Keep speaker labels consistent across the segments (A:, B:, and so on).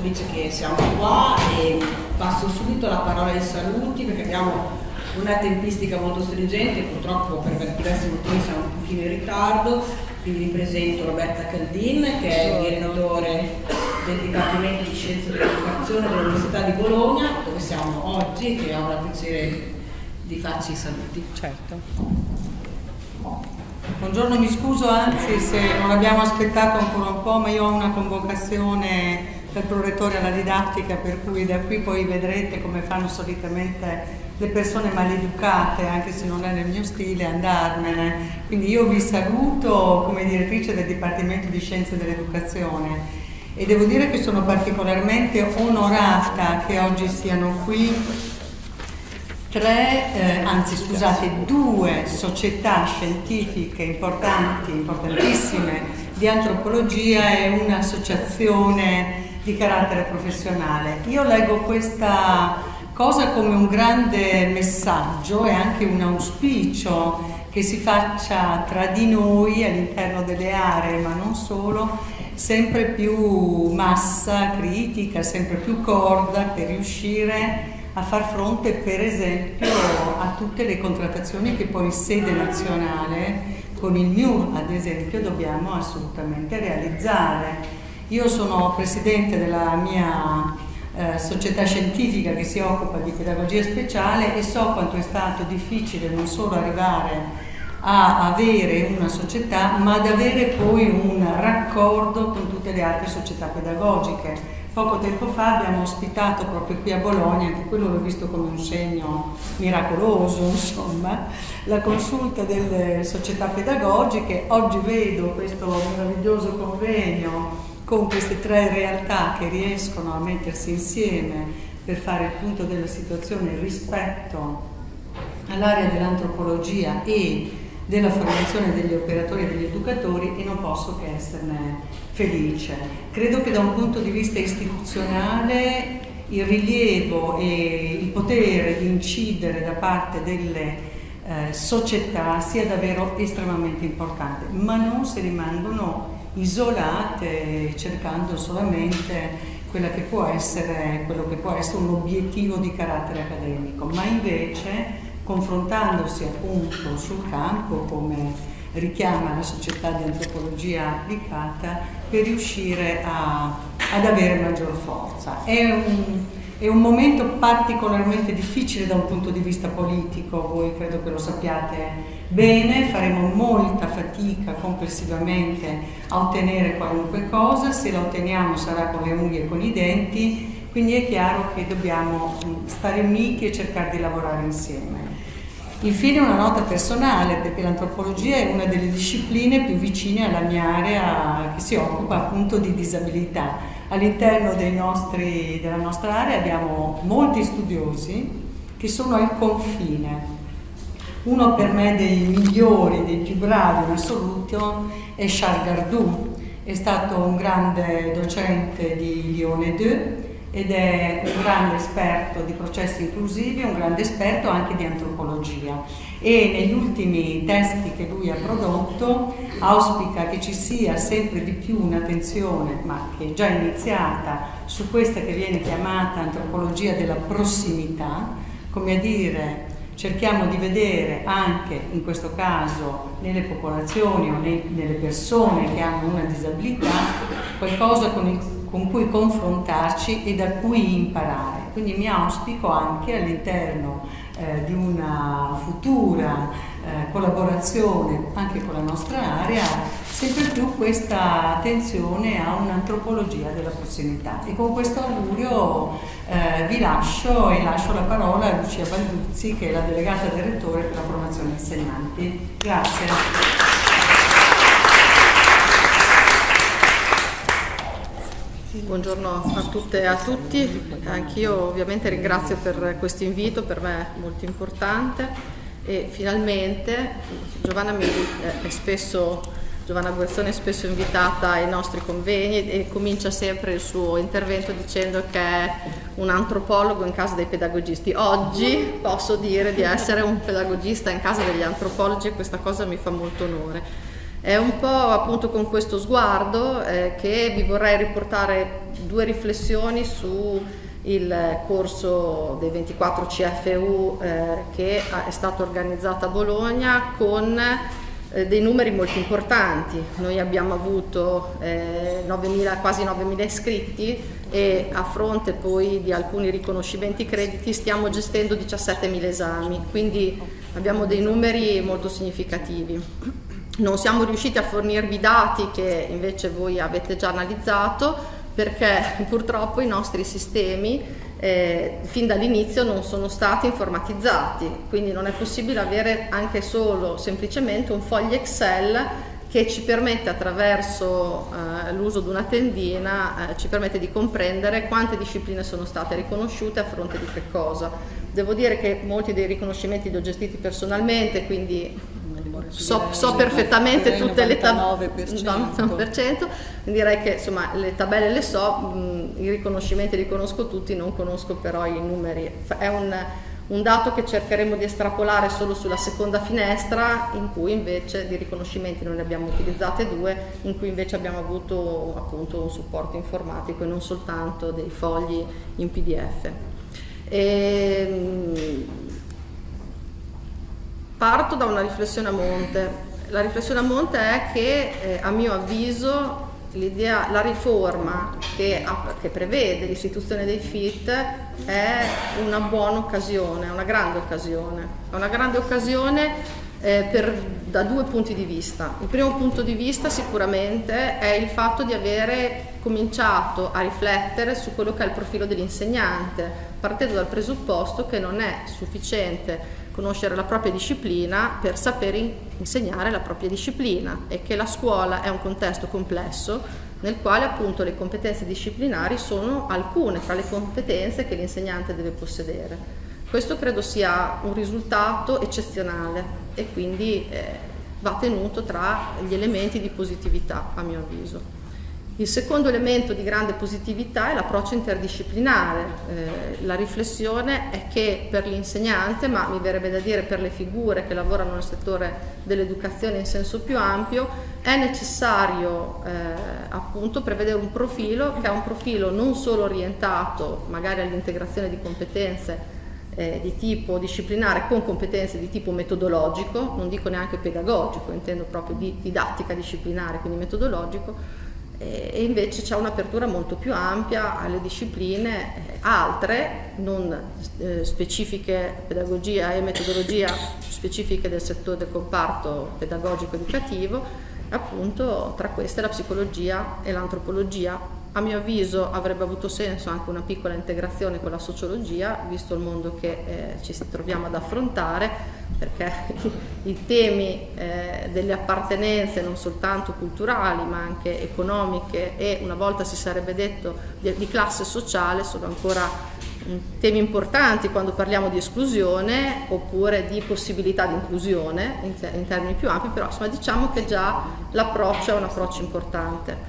A: felice che siamo qua e passo subito la parola ai saluti perché abbiamo una tempistica molto stringente, purtroppo per diversi motivi siamo un pochino in ritardo, quindi vi presento Roberta Caldin che è direttore del Dipartimento di Scienze dell'Educazione dell'Università di Bologna, dove siamo oggi, che ho il piacere di farci i saluti.
B: Certo. Buongiorno, mi scuso anzi se non abbiamo aspettato ancora un po', ma io ho una convocazione per prorettore alla didattica, per cui da qui poi vedrete come fanno solitamente le persone maleducate, anche se non è nel mio stile, andarmene. Quindi io vi saluto come direttrice del Dipartimento di Scienze dell'Educazione e devo dire che sono particolarmente onorata che oggi siano qui due società scientifiche importanti, importantissime di antropologia e un'associazione di carattere professionale. Io leggo questa cosa come un grande messaggio e anche un auspicio che si faccia tra di noi all'interno delle aree, ma non solo, sempre più massa critica, sempre più corda per riuscire a far fronte per esempio a tutte le contrattazioni che poi in sede nazionale con il MIUR ad esempio dobbiamo assolutamente realizzare. Io sono presidente della mia società scientifica che si occupa di pedagogia speciale e so quanto è stato difficile non solo arrivare a avere una società ma ad avere poi un raccordo con tutte le altre società pedagogiche. Poco tempo fa abbiamo ospitato proprio qui a Bologna, anche quello l'ho visto come un segno miracoloso, insomma, la consulta delle società pedagogiche. Oggi vedo questo meraviglioso convegno con queste tre realtà che riescono a mettersi insieme per fare il punto della situazione rispetto all'area dell'antropologia e della formazione degli operatori e degli educatori e non posso che esserne felice. Credo che da un punto di vista istituzionale il rilievo e il potere di incidere da parte delle società sia davvero estremamente importante, ma non se rimangono isolate cercando solamente quello che può essere un obiettivo di carattere accademico, ma invece confrontandosi appunto sul campo come richiama la società di antropologia applicata per riuscire ad avere maggior forza. È un momento particolarmente difficile da un punto di vista politico, voi credo che lo sappiate bene, faremo molta fatica complessivamente a ottenere qualunque cosa, se la otteniamo sarà con le unghie e con i denti, quindi è chiaro che dobbiamo stare uniti e cercare di lavorare insieme. Infine una nota personale, perché l'antropologia è una delle discipline più vicine alla mia area che si occupa appunto di disabilità. All'interno della nostra area abbiamo molti studiosi che sono al confine. Uno per me dei migliori, dei più bravi in assoluto è Charles Gardou, è stato un grande docente di Lione 2 ed è un grande esperto di processi inclusivi, un grande esperto anche di antropologia e negli ultimi testi che lui ha prodotto auspica che ci sia sempre di più un'attenzione, ma che è già iniziata, su questa che viene chiamata antropologia della prossimità, come a dire cerchiamo di vedere anche in questo caso nelle popolazioni o nelle persone che hanno una disabilità qualcosa con cui confrontarci e da cui imparare. Quindi mi auspico anche all'interno di una futura collaborazione anche con la nostra area sempre più questa attenzione a un'antropologia della prossimità. E con questo augurio vi lascio e lascio la parola a Lucia Balduzzi, che è la delegata del Rettore per la formazione insegnanti. Grazie.
C: Buongiorno a tutte e a tutti, anch'io ovviamente ringrazio per questo invito, per me è molto importante e finalmente Giovanna Guerzoni è spesso invitata ai nostri convegni e comincia sempre il suo intervento dicendo che è un antropologo in casa dei pedagogisti. Oggi posso dire di essere un pedagogista in casa degli antropologi e questa cosa mi fa molto onore. È un po' appunto con questo sguardo che vi vorrei riportare due riflessioni su il corso dei 24 CFU che è stato organizzato a Bologna con dei numeri molto importanti. Noi abbiamo avuto quasi 9.000 iscritti e a fronte poi di alcuni riconoscimenti crediti stiamo gestendo 17.000 esami, quindi abbiamo dei numeri molto significativi. Non siamo riusciti a fornirvi dati che invece voi avete già analizzato, perché purtroppo i nostri sistemi fin dall'inizio non sono stati informatizzati, quindi non è possibile avere anche solo semplicemente un foglio Excel che ci permette, attraverso l'uso di una tendina, ci permette di comprendere quante discipline sono state riconosciute a fronte di che cosa. Devo dire che molti dei riconoscimenti li ho gestiti personalmente, quindi so perfettamente tutte le tabelle, 99%, direi che insomma le tabelle le so, i riconoscimenti li conosco tutti, non conosco però i numeri. È un dato che cercheremo di estrapolare solo sulla seconda finestra, in cui invece di riconoscimenti non ne abbiamo utilizzate 2, in cui invece abbiamo avuto appunto un supporto informatico e non soltanto dei fogli in PDF. Parto da una riflessione a monte. La riflessione a monte è che a mio avviso la riforma che prevede l'istituzione dei FIT è una buona occasione, una grande occasione da due punti di vista. Il primo punto di vista sicuramente è il fatto di avere cominciato a riflettere su quello che è il profilo dell'insegnante, partendo dal presupposto che non è sufficiente conoscere la propria disciplina per saper insegnare la propria disciplina, e che la scuola è un contesto complesso nel quale appunto le competenze disciplinari sono alcune tra le competenze che l'insegnante deve possedere. Questo credo sia un risultato eccezionale e quindi va tenuto tra gli elementi di positività, a mio avviso. Il secondo elemento di grande positività è l'approccio interdisciplinare. La riflessione è che per l'insegnante, ma mi verrebbe da dire per le figure che lavorano nel settore dell'educazione in senso più ampio, è necessario appunto prevedere un profilo che è un profilo non solo orientato magari all'integrazione di competenze di tipo disciplinare con competenze di tipo metodologico, non dico neanche pedagogico, intendo proprio di didattica disciplinare, quindi metodologico, e invece c'è un'apertura molto più ampia alle discipline altre, non specifiche, pedagogia e metodologia specifiche del settore del comparto pedagogico educativo, appunto tra queste la psicologia e l'antropologia. A mio avviso avrebbe avuto senso anche una piccola integrazione con la sociologia, visto il mondo che ci troviamo ad affrontare, perché i temi delle appartenenze non soltanto culturali ma anche economiche e, una volta si sarebbe detto, di classe sociale sono ancora temi importanti quando parliamo di esclusione oppure di possibilità di inclusione in termini più ampi, però insomma diciamo che già l'approccio è un approccio importante.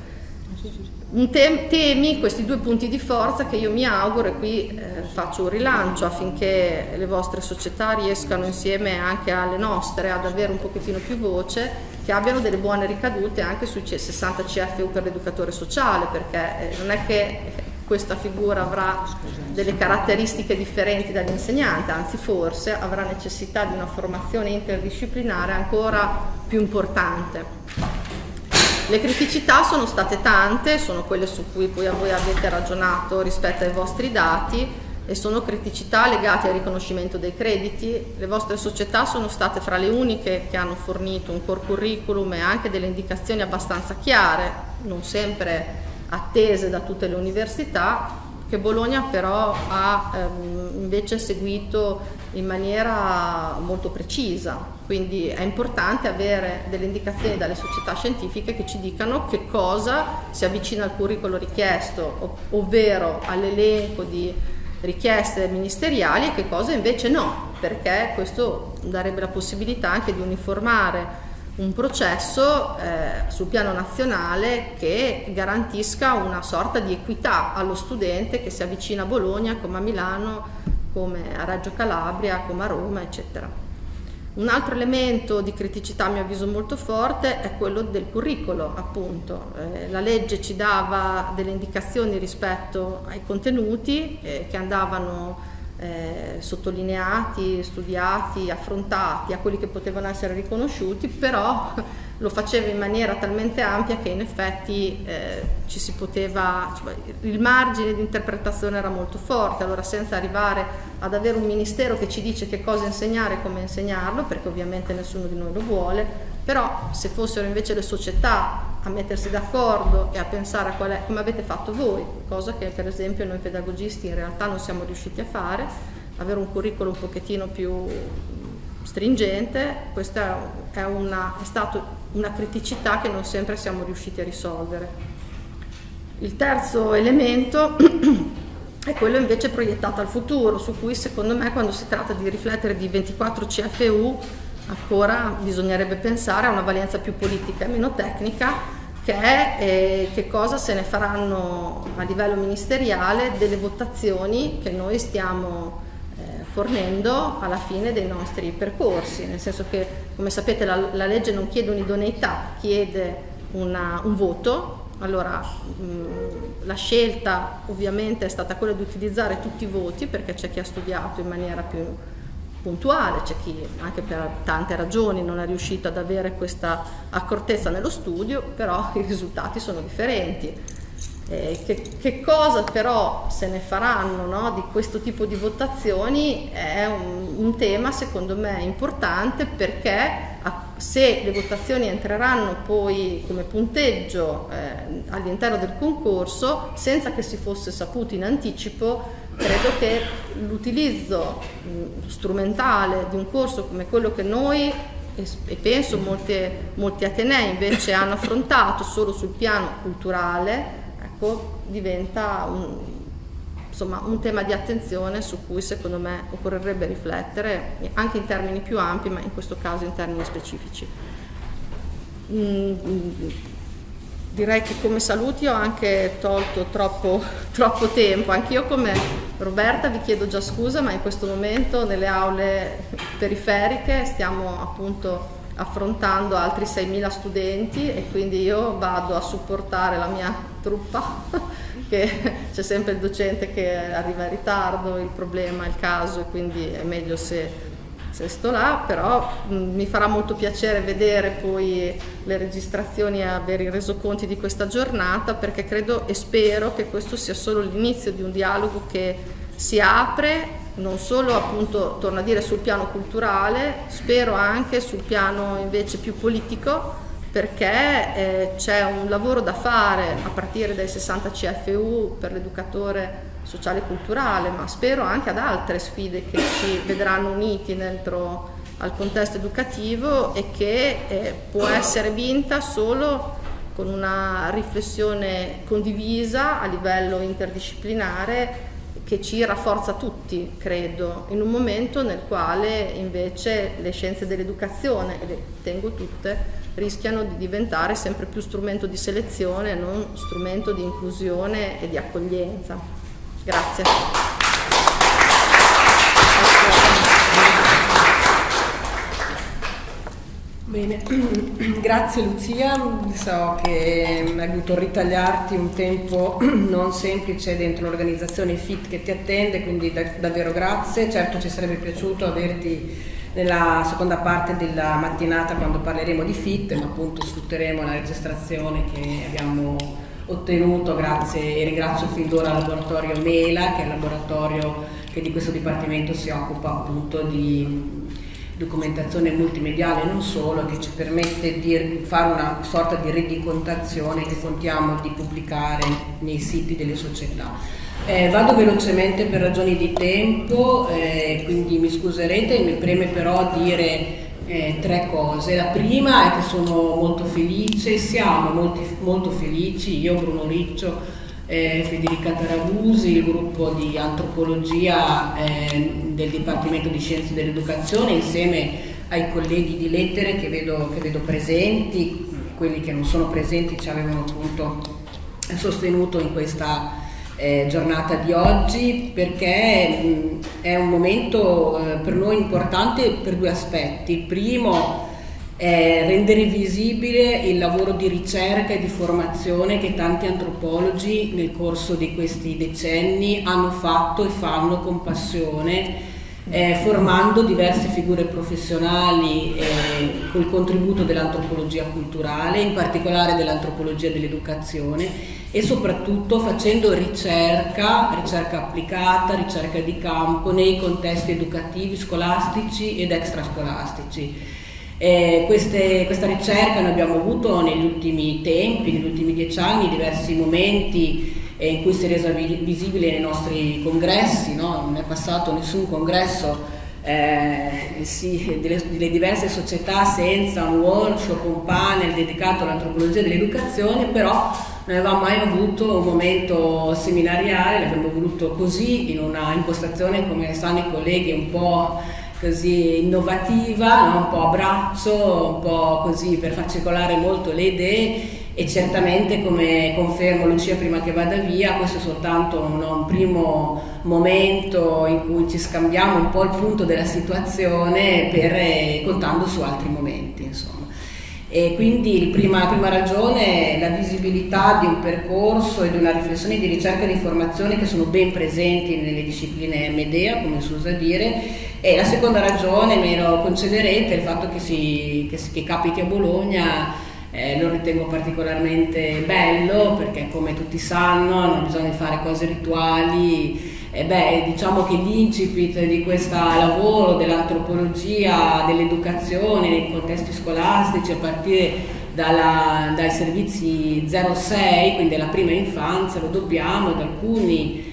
C: Temi, questi due punti di forza che io mi auguro, e qui faccio un rilancio affinché le vostre società riescano insieme anche alle nostre ad avere un pochettino più voce, che abbiano delle buone ricadute anche sui 60 CFU per l'educatore sociale, perché non è che questa figura avrà delle caratteristiche differenti dall'insegnante, anzi forse avrà necessità di una formazione interdisciplinare ancora più importante. Le criticità sono state tante, sono quelle su cui poi voi avete ragionato rispetto ai vostri dati, e sono criticità legate al riconoscimento dei crediti. Le vostre società sono state fra le uniche che hanno fornito un core curriculum e anche delle indicazioni abbastanza chiare, non sempre attese da tutte le università, che Bologna però ha invece seguito in maniera molto precisa. Quindi è importante avere delle indicazioni dalle società scientifiche che ci dicano che cosa si avvicina al curriculum richiesto, ovvero all'elenco di richieste ministeriali, e che cosa invece no, perché questo darebbe la possibilità anche di uniformare un processo sul piano nazionale che garantisca una sorta di equità allo studente che si avvicina a Bologna, come a Milano, come a Reggio Calabria, come a Roma, eccetera. Un altro elemento di criticità a mio avviso molto forte è quello del curriculum, appunto. La legge ci dava delle indicazioni rispetto ai contenuti che andavano sottolineati, studiati, affrontati, a quelli che potevano essere riconosciuti, però lo faceva in maniera talmente ampia che in effetti ci si poteva, cioè, il margine di interpretazione era molto forte. Allora, senza arrivare ad avere un ministero che ci dice che cosa insegnare e come insegnarlo, perché ovviamente nessuno di noi lo vuole, però se fossero invece le società a mettersi d'accordo e a pensare a qual è, come avete fatto voi, cosa che per esempio noi pedagogisti in realtà non siamo riusciti a fare, avere un curriculum un pochettino più stringente. Questa è stata una criticità che non sempre siamo riusciti a risolvere. Il terzo elemento è quello invece proiettato al futuro, su cui secondo me, quando si tratta di riflettere di 24 CFU, ancora bisognerebbe pensare a una valenza più politica e meno tecnica, che è che cosa se ne faranno a livello ministeriale delle votazioni che noi stiamo fornendo alla fine dei nostri percorsi, nel senso che, come sapete, la legge non chiede un'idoneità, chiede un voto. Allora, la scelta ovviamente è stata quella di utilizzare tutti i voti, perché c'è chi ha studiato in maniera più puntuale, c'è chi anche per tante ragioni non è riuscito ad avere questa accortezza nello studio, però i risultati sono differenti. Che cosa però se ne faranno, no, di questo tipo di votazioni è un tema secondo me importante, perché se le votazioni entreranno poi come punteggio all'interno del concorso senza che si fosse saputo in anticipo, credo che l'utilizzo strumentale di un corso come quello che noi e penso molti atenei invece hanno affrontato solo sul piano culturale, ecco, diventa un tema di attenzione su cui secondo me occorrerebbe riflettere anche in termini più ampi, ma in questo caso in termini specifici. Direi che come saluti ho anche tolto troppo tempo. Anch'io come Roberta vi chiedo già scusa, ma in questo momento nelle aule periferiche stiamo appunto affrontando altri 6.000 studenti e quindi io vado a supportare la mia truppa, che c'è sempre il docente che arriva in ritardo, il problema, il caso, e quindi è meglio se sto là, però mi farà molto piacere vedere poi le registrazioni e avere i resoconti di questa giornata, perché credo e spero che questo sia solo l'inizio di un dialogo che si apre non solo, appunto, torno a dire, sul piano culturale, spero anche sul piano invece più politico, perché c'è un lavoro da fare a partire dai 60 CFU per l'educatore sociale e culturale, ma spero anche ad altre sfide che ci vedranno uniti dentro al contesto educativo e che può essere vinta solo con una riflessione condivisa a livello interdisciplinare che ci rafforza tutti, credo, in un momento nel quale invece le scienze dell'educazione, e le tengo tutte, rischiano di diventare sempre più strumento di selezione e non strumento di inclusione e di accoglienza. Grazie.
A: Bene, grazie Lucia, so che hai dovuto ritagliarti un tempo non semplice dentro l'organizzazione FIT che ti attende, quindi davvero grazie. Certo ci sarebbe piaciuto averti nella seconda parte della mattinata quando parleremo di FIT, ma appunto sfrutteremo la registrazione che abbiamo ottenuto grazie, e ringrazio fin d'ora il laboratorio Mela, che è il laboratorio che di questo dipartimento si occupa appunto di documentazione multimediale e non solo, che ci permette di fare una sorta di rendicontazione che contiamo di pubblicare nei siti delle società. Vado velocemente per ragioni di tempo, quindi mi scuserete, mi preme però dire tre cose. La prima è che sono molto felice, siamo molto felici, io, Bruno Riccio, Federica Tarabusi, il gruppo di antropologia del Dipartimento di Scienze dell'Educazione, insieme ai colleghi di lettere che vedo presenti. Quelli che non sono presenti ci avevano appunto sostenuto in questa giornata di oggi, perché è un momento per noi importante per due aspetti. Il primo è rendere visibile il lavoro di ricerca e di formazione che tanti antropologi nel corso di questi decenni hanno fatto e fanno con passione, formando diverse figure professionali col contributo dell'antropologia culturale, in particolare dell'antropologia dell'educazione, e soprattutto facendo ricerca applicata, ricerca di campo nei contesti educativi, scolastici ed extrascolastici. Questa ricerca noi abbiamo avuto negli ultimi tempi, negli ultimi 10 anni, diversi momenti in cui si è resa visibile nei nostri congressi, no? Non è passato nessun congresso delle diverse società senza un workshop, un panel dedicato all'antropologia dell'educazione, però non avevamo mai avuto un momento seminariale, l'abbiamo voluto così, in una impostazione, come sanno i colleghi, un po' così innovativa, no? Un po' a braccio, un po' così per far circolare molto le idee, e certamente, come confermo Lucia prima che vada via, questo è soltanto un primo momento in cui ci scambiamo un po' il punto della situazione, contando su altri momenti, insomma. E quindi la prima ragione è la visibilità di un percorso e di una riflessione di ricerca e di formazione che sono ben presenti nelle discipline Medea, come si usa dire, e la seconda ragione, me lo concederete, è il fatto che capiti a Bologna. Lo ritengo particolarmente bello, perché come tutti sanno non bisogna fare cose rituali. Diciamo che l'incipit di questo lavoro dell'antropologia, dell'educazione nei contesti scolastici, a partire dai servizi 0-6, quindi della prima infanzia, lo dobbiamo ad alcuni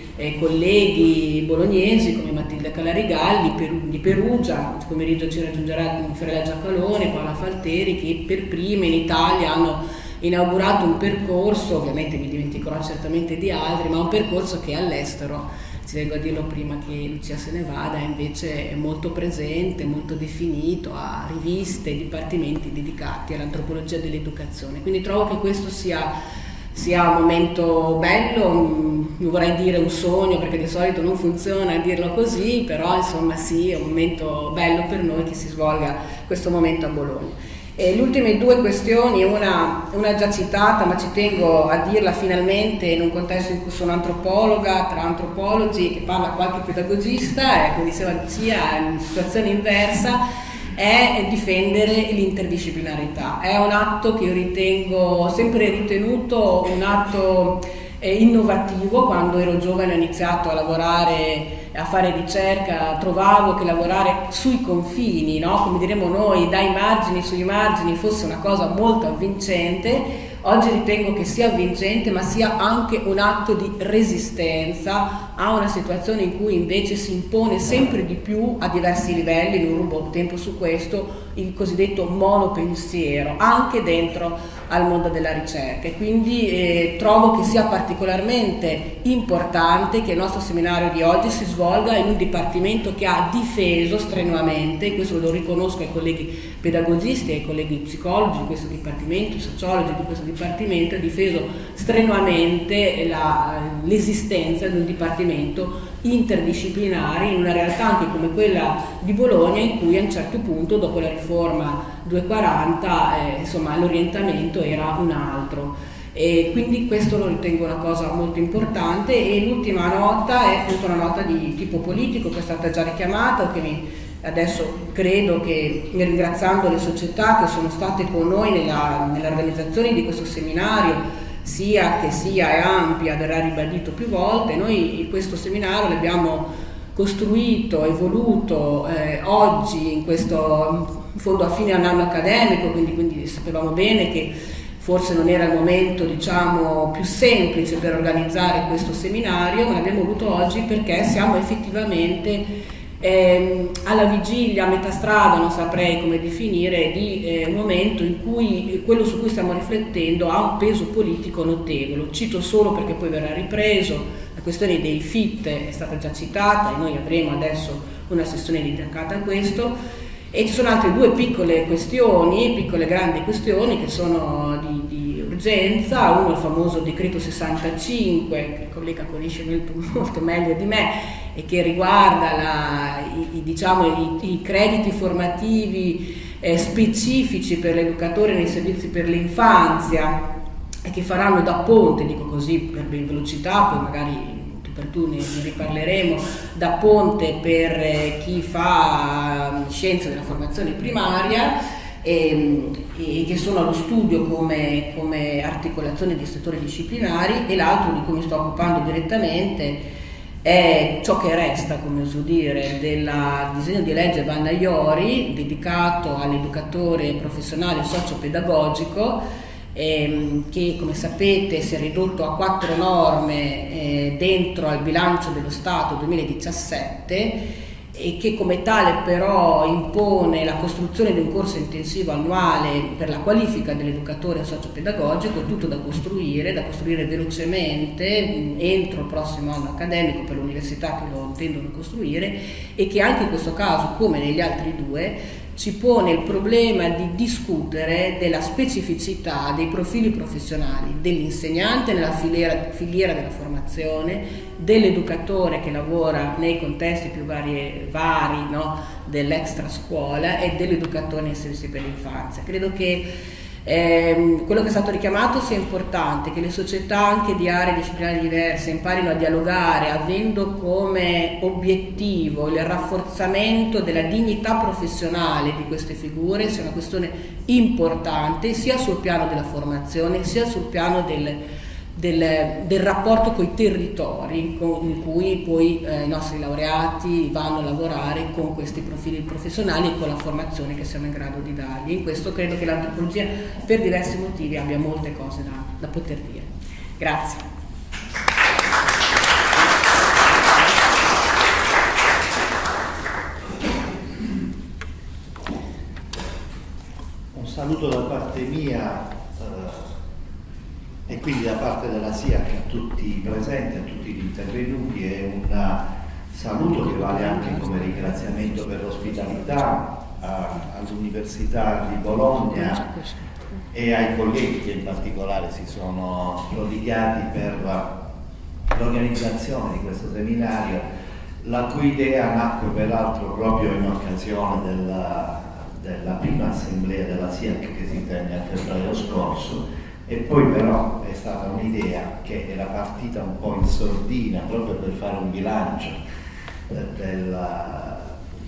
A: colleghi bolognesi come Matilde Calarigalli di Perugia. Questo pomeriggio ci raggiungerà Fiorella Giacalone, Paola Falteri, che per prime in Italia hanno inaugurato un percorso, ovviamente mi dimenticherò certamente di altri, ma un percorso che all'estero, ci vengo a dirlo prima che Lucia se ne vada, invece è molto presente, molto definito, ha riviste e dipartimenti dedicati all'antropologia dell'educazione. Quindi trovo che questo sia un momento bello, non vorrei dire un sogno perché di solito non funziona dirlo così, però insomma sì, è un momento bello per noi che si svolga questo momento a Bologna. E le ultime due questioni, una già citata, ma ci tengo a dirla finalmente in un contesto in cui sono antropologa, tra antropologi, che parla qualche pedagogista, come diceva Lucia, in situazione inversa, è difendere l'interdisciplinarità. È un atto che io ritengo, sempre ritenuto un atto innovativo. Quando ero giovane ho iniziato a lavorare, a fare ricerca, trovavo che lavorare sui confini, no? Come diremo noi, dai margini sui margini, fosse una cosa molto avvincente. Oggi ritengo che sia avvincente, ma sia anche un atto di resistenza a una situazione in cui invece si impone sempre di più a diversi livelli, non rubo tempo su questo, il cosiddetto monopensiero, anche dentro al mondo della ricerca. E quindi trovo che sia particolarmente importante che il nostro seminario di oggi si svolga in un dipartimento che ha difeso strenuamente, questo lo riconosco ai colleghi pedagogisti, ai colleghi psicologi di questo dipartimento, i sociologi di questo dipartimento, ha difeso strenuamente l'esistenza di un dipartimento interdisciplinare in una realtà anche come quella di Bologna, in cui a un certo punto, dopo la riforma 240, insomma l'orientamento era un altro. E quindi questo lo ritengo una cosa molto importante. E l'ultima nota è appunto una nota di tipo politico che è stata già richiamata, adesso credo che, ringraziando le società che sono state con noi nell'organizzazione di questo seminario, sia che sia ampia, verrà ribadito più volte, noi questo seminario l'abbiamo costruito e voluto oggi, in fondo a fine anno accademico, quindi sapevamo bene che forse non era il momento, diciamo, più semplice per organizzare questo seminario, ma l'abbiamo voluto oggi perché siamo effettivamente alla vigilia, a metà strada, non saprei come definire, di un momento in cui quello su cui stiamo riflettendo ha un peso politico notevole. Lo cito solo perché poi verrà ripreso, la questione dei FIT è stata già citata e noi avremo adesso una sessione dedicata a questo, e ci sono altre due piccole grandi questioni che sono di urgenza, uno il famoso decreto 65, che il collega conosce molto meglio di me, e che riguarda i crediti formativi specifici per l'educatore nei servizi per l'infanzia, e che faranno da ponte, dico così per velocità, poi magari per tu ne riparleremo, da ponte per chi fa scienza della formazione primaria, e che sono allo studio come articolazione di settori disciplinari, e l'altro di cui mi sto occupando direttamente è ciò che resta, come oso dire, del disegno di legge Vanna Iori dedicato all'educatore professionale socio-pedagogico, che come sapete si è ridotto a 4 norme dentro al bilancio dello Stato 2017, e che come tale però impone la costruzione di un corso intensivo annuale per la qualifica dell'educatore socio-pedagogico, tutto da costruire velocemente entro il prossimo anno accademico per le università che lo intendono costruire, e che anche in questo caso, come negli altri due, ci pone il problema di discutere della specificità dei profili professionali dell'insegnante nella filiera della formazione, dell'educatore che lavora nei contesti più vari, no, dell'extra scuola, e dell'educatore nei servizi per l'infanzia. Credo che quello che è stato richiamato sia importante, che le società anche di aree disciplinari diverse imparino a dialogare avendo come obiettivo il rafforzamento della dignità professionale di queste figure, sia una questione importante sia sul piano della formazione sia sul piano del rapporto con i territori in cui poi i nostri laureati vanno a lavorare con questi profili professionali e con la formazione che siamo in grado di dargli. In questo credo che l'antropologia per diversi motivi abbia molte cose da poter dire. Grazie.
D: Un saluto da parte mia e quindi da parte della SIAC a tutti i presenti, a tutti gli intervenuti, e un saluto che vale anche come ringraziamento per l'ospitalità all'Università di Bologna e ai colleghi che in particolare si sono prodigati per l'organizzazione di questo seminario, la cui idea nacque peraltro proprio in occasione della prima assemblea della SIAC che si tenne a febbraio scorso. E poi però è stata un'idea che era partita un po' in sordina proprio per fare un bilancio della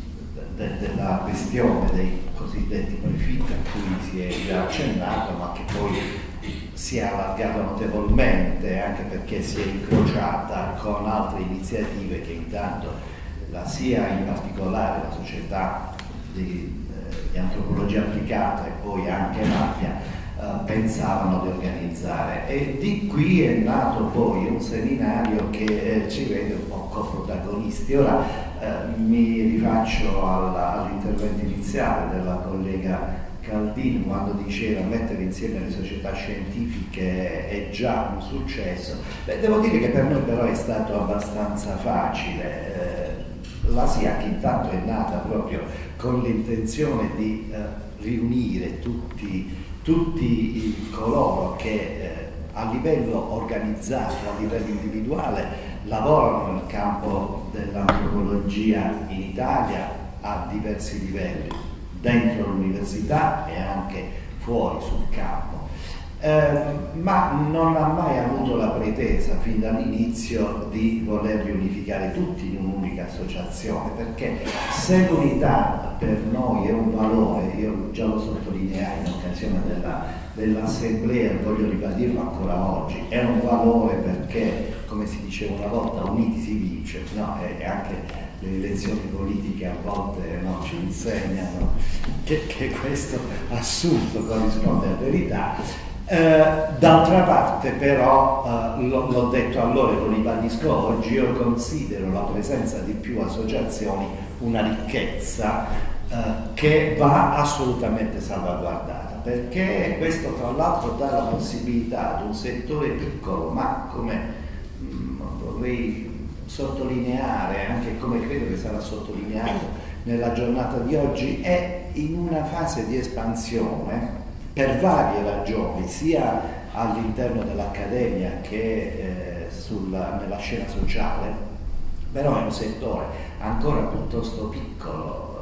D: questione dei cosiddetti prefit a cui si è già accennato, ma che poi si è allargata notevolmente anche perché si è incrociata con altre iniziative che intanto la SIA, in particolare la società di antropologia applicata, e poi anche l'APIA pensavano di organizzare, e di qui è nato poi un seminario che ci vede un po' coprotagonisti. Ora mi rifaccio all'intervento iniziale della collega Caldini quando diceva mettere insieme le società scientifiche è già un successo. Beh, devo dire che per noi però è stato abbastanza facile. La SIAC intanto è nata proprio con l'intenzione di riunire tutti coloro che a livello organizzato, a livello individuale, lavorano nel campo dell'antropologia in Italia a diversi livelli, dentro l'università e anche fuori sul campo. Ma non ha mai avuto la pretesa fin dall'inizio di voler riunificare tutti in un'unica associazione, perché se l'unità per noi è un valore, io già lo sottolineai in occasione dell'assemblea e voglio ribadirlo ancora oggi, è un valore perché, come si diceva una volta, uniti si vince, no? E anche le elezioni politiche a volte ci insegnano che questo assunto corrisponde a verità. D'altra parte però, l'ho detto allora e lo ribadisco oggi, io considero la presenza di più associazioni una ricchezza che va assolutamente salvaguardata, perché questo tra l'altro dà la possibilità ad un settore piccolo, ma come vorrei sottolineare, anche come credo che sarà sottolineato nella giornata di oggi, è in una fase di espansione per varie ragioni, sia all'interno dell'accademia che nella scena sociale, però è un settore ancora piuttosto piccolo.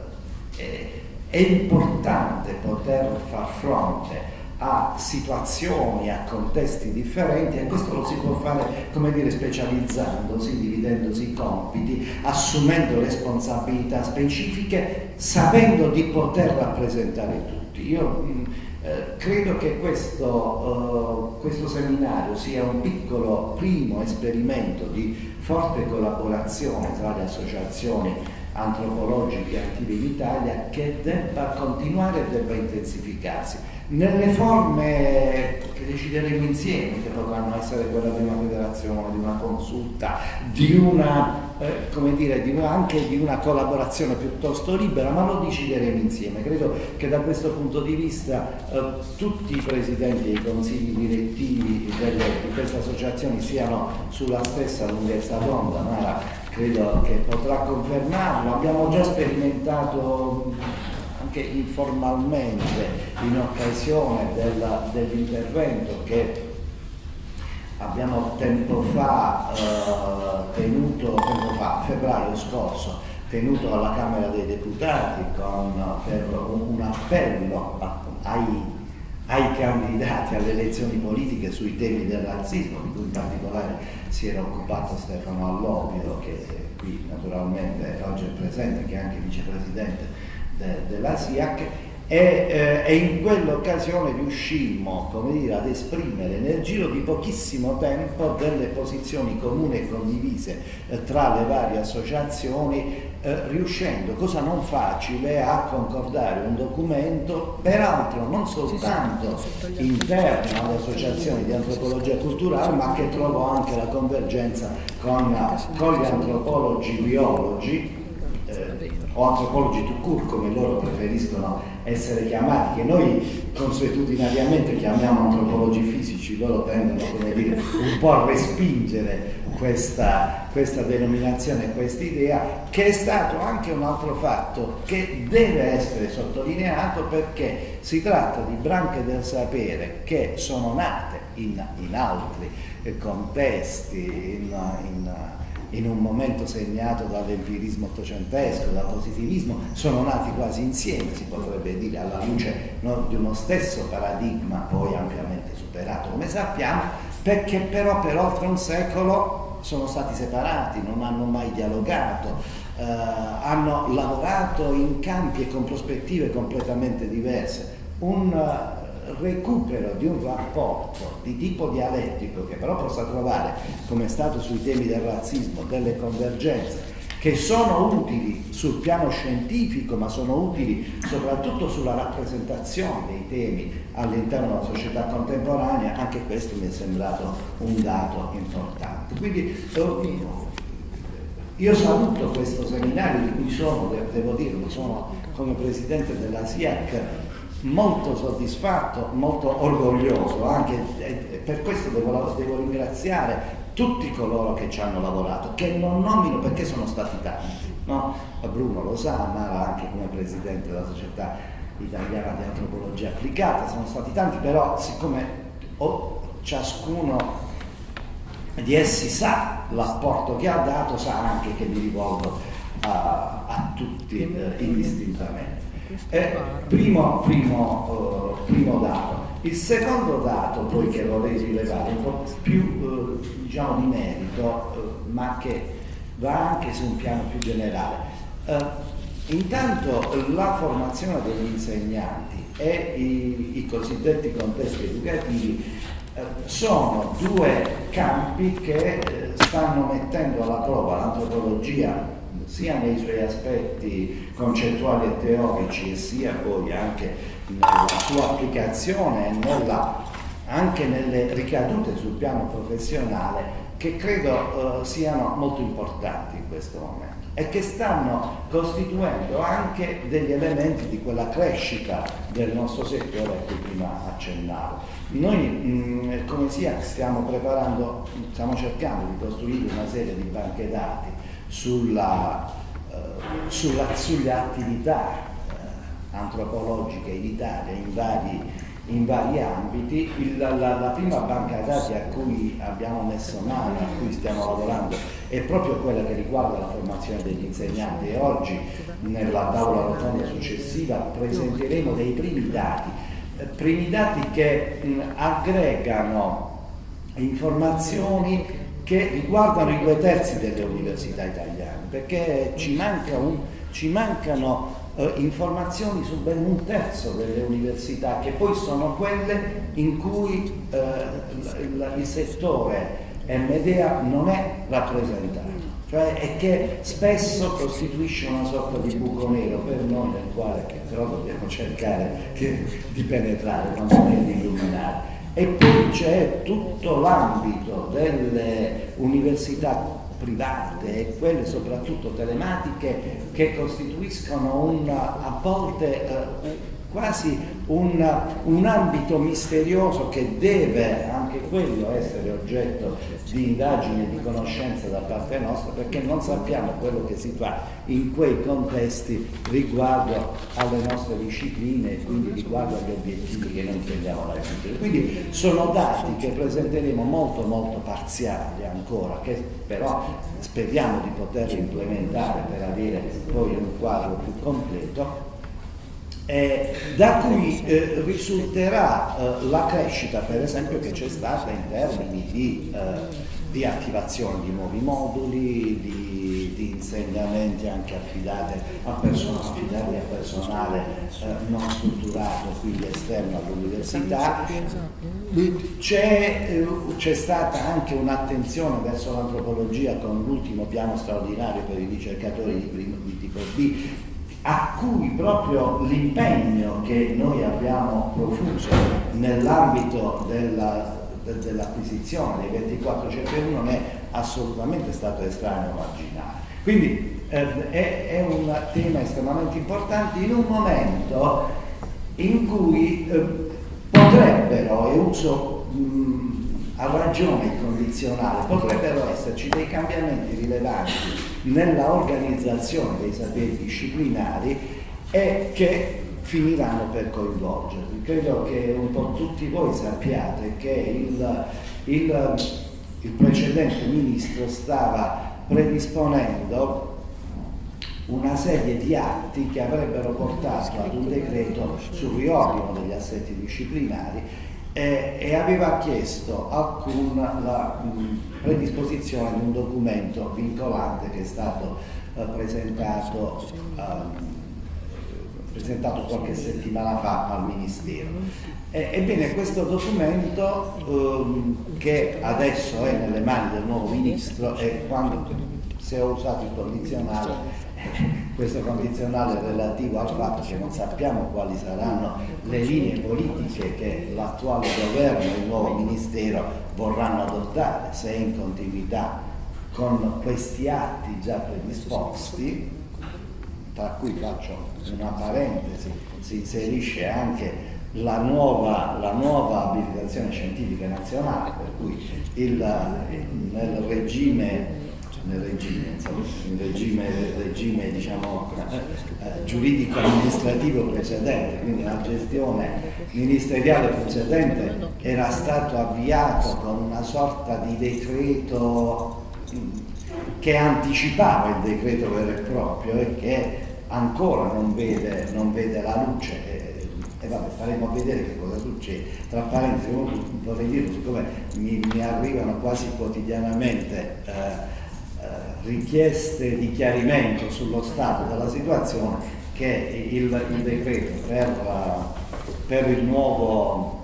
D: È importante poter far fronte a situazioni, a contesti differenti, e questo lo si può fare, come dire, specializzandosi, dividendosi i compiti, assumendo responsabilità specifiche, sapendo di poter rappresentare tutti. Io credo che questo seminario sia un piccolo primo esperimento di forte collaborazione tra le associazioni antropologiche attive in Italia, che debba continuare e debba intensificarsi nelle forme che decideremo insieme, che potranno essere quella di una federazione, di una consulta, di una anche di una collaborazione piuttosto libera, ma lo decideremo insieme. Credo che da questo punto di vista tutti i presidenti e i consigli direttivi di queste associazioni siano sulla stessa lunghezza d'onda. Mara credo che potrà confermarlo. Abbiamo già sperimentato anche informalmente, in occasione dell'intervento che abbiamo febbraio scorso, tenuto alla Camera dei Deputati per un appello ai candidati alle elezioni politiche sui temi del razzismo, di cui in particolare si era occupato Stefano Allopio, che qui naturalmente oggi è presente, che è anche vicepresidente della SIAC, e in quell'occasione riuscimmo, ad esprimere nel giro di pochissimo tempo delle posizioni comuni e condivise tra le varie associazioni, riuscendo, cosa non facile, a concordare un documento, peraltro non soltanto interno alle associazioni di antropologia culturale, ma che trovò anche la convergenza con gli antropologi biologi, o antropologi tout court, come loro preferiscono essere chiamati, che noi consuetudinariamente chiamiamo antropologi fisici. Loro tendono, un po' a respingere questa denominazione, questa idea, che è stato anche un altro fatto che deve essere sottolineato, perché si tratta di branche del sapere che sono nate in altri contesti, in un momento segnato dall'empirismo ottocentesco, dal positivismo, sono nati quasi insieme, si potrebbe dire, alla luce di uno stesso paradigma, poi ampiamente superato, come sappiamo, perché però per oltre un secolo sono stati separati, non hanno mai dialogato, hanno lavorato in campi e con prospettive completamente diverse. Un recupero di un rapporto di tipo dialettico, che però possa trovare, come è stato sui temi del razzismo, delle convergenze che sono utili sul piano scientifico, ma sono utili soprattutto sulla rappresentazione dei temi all'interno della società contemporanea. Anche questo mi è sembrato un dato importante. Quindi io saluto questo seminario, di cui devo dirlo, sono come presidente della SIAC molto soddisfatto, molto orgoglioso, anche per questo devo ringraziare tutti coloro che ci hanno lavorato, che non nomino perché sono stati tanti, no? Bruno lo sa, Mara anche come presidente della Società Italiana di Antropologia Applicata, sono stati tanti, però siccome ciascuno di essi sa l'apporto che ha dato, sa anche che mi rivolgo a tutti indistintamente. Primo dato. Il secondo dato poi che vorrei rilevare, un po' più di merito, ma che va anche su un piano più generale. Intanto la formazione degli insegnanti e i cosiddetti contesti educativi sono due campi che stanno mettendo alla prova l'antropologia, sia nei suoi aspetti concettuali e teorici, e sia poi anche nella sua applicazione e anche nelle ricadute sul piano professionale, che credo siano molto importanti in questo momento e che stanno costituendo anche degli elementi di quella crescita del nostro settore a cui prima accennavo. Noi come SIAC stiamo cercando di costruire una serie di banche dati sulle attività antropologiche in Italia, in vari in vari ambiti. La prima banca dati a cui abbiamo messo mano, a cui stiamo lavorando, è proprio quella che riguarda la formazione degli insegnanti, e oggi nella tavola rotonda successiva presenteremo dei primi dati che aggregano informazioni che riguardano i 2/3 delle università italiane, perché ci mancano informazioni su ben 1/3 delle università, che poi sono quelle in cui il settore MDA non è rappresentato, cioè è che spesso costituisce una sorta di buco nero per noi, nel quale però dobbiamo cercare di penetrare, non solo di illuminare. E poi c'è tutto l'ambito delle università private e quelle soprattutto telematiche, che costituiscono a volte quasi un ambito misterioso, che deve anche quello essere oggetto di indagini e di conoscenza da parte nostra, perché non sappiamo quello che si fa in quei contesti riguardo alle nostre discipline e quindi riguardo agli obiettivi che noi intendiamo raggiungere. Quindi sono dati che presenteremo molto molto parziali ancora, che però speriamo di poter implementare per avere poi un quadro più completo, da cui risulterà la crescita, per esempio, che c'è stata in termini di attivazione di nuovi moduli, di insegnamenti anche affidati a personale non strutturato, quindi esterno all'università. C'è stata anche un'attenzione verso l'antropologia con l'ultimo piano straordinario per i ricercatori di tipo B, a cui proprio l'impegno che noi abbiamo profuso nell'ambito dell'acquisizione dei 24 CFU non è assolutamente stato estraneo o marginale. Quindi è un tema estremamente importante in un momento in cui potrebbero, e uso a ragione il condizionale, potrebbero esserci dei cambiamenti rilevanti nella organizzazione dei saperi disciplinari e che finiranno per coinvolgerli. Credo che un po' tutti voi sappiate che il precedente ministro stava predisponendo una serie di atti che avrebbero portato ad un decreto sul riordino degli assetti disciplinari, e aveva chiesto la predisposizione di un documento vincolante che è stato presentato qualche settimana fa al Ministero. Ebbene, questo documento, che adesso è nelle mani del nuovo Ministro, e se ho usato il condizionale, questo condizionale è relativo al fatto che non sappiamo quali saranno le linee politiche che l'attuale governo e il nuovo Ministero vorranno adottare, se è in continuità con questi atti già predisposti, tra cui faccio una parentesi, si inserisce anche la nuova abilitazione scientifica nazionale, per cui nel regime diciamo giuridico amministrativo precedente, quindi la gestione ministeriale precedente, era stato avviato con una sorta di decreto che anticipava il decreto vero e proprio e che ancora non vede la luce. E vabbè, staremo a vedere che cosa succede. Tra parentesi, vorrei dire, siccome mi arrivano quasi quotidianamente richieste di chiarimento sullo stato della situazione, che il decreto per il nuovo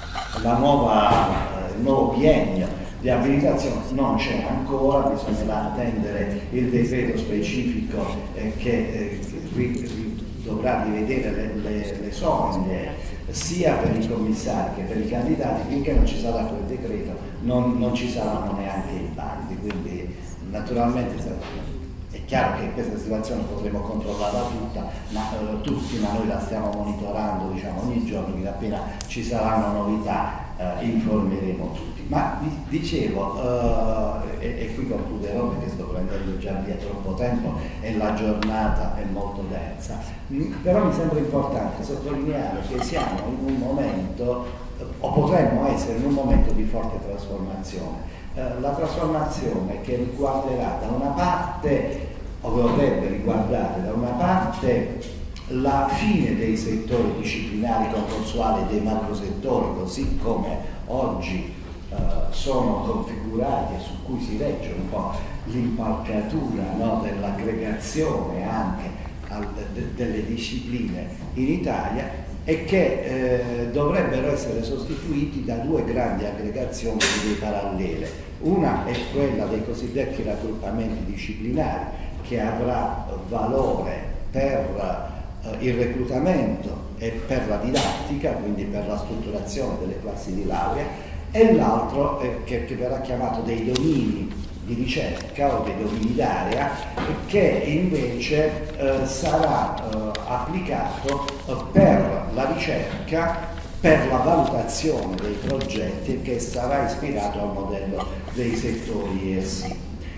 D: biennio di abilitazione non c'è ancora, bisognerà attendere il decreto specifico che dovrà rivedere le soglie sia per i commissari che per i candidati. Finché non ci sarà quel decreto non ci saranno neanche i bandi, quindi naturalmente è chiaro che questa situazione potremo controllarla tutti, ma noi la stiamo monitorando, diciamo, ogni giorno, quindi appena ci saranno novità informeremo tutti. Ma dicevo, e qui concluderò perché sto prendendo già via troppo tempo e la giornata è molto densa. Però mi sembra importante sottolineare che siamo in un momento, o potremmo essere in un momento di forte trasformazione. La trasformazione che riguarderà da una parte, o dovrebbe riguardare da una parte, la fine dei settori disciplinari concorsuali e dei macrosettori, così come oggi sono configurati e su cui si regge un po' l'impalcatura, no, dell'aggregazione anche delle discipline in Italia, e che dovrebbero essere sostituiti da due grandi aggregazioni di idee parallele. Una è quella dei cosiddetti raggruppamenti disciplinari, che avrà valore per il reclutamento e per la didattica, quindi per la strutturazione delle classi di laurea, e l'altro che verrà chiamato dei domini di ricerca o dei domini d'area, che invece sarà applicato per la ricerca, per la valutazione dei progetti, e che sarà ispirato al modello dei settori ESI.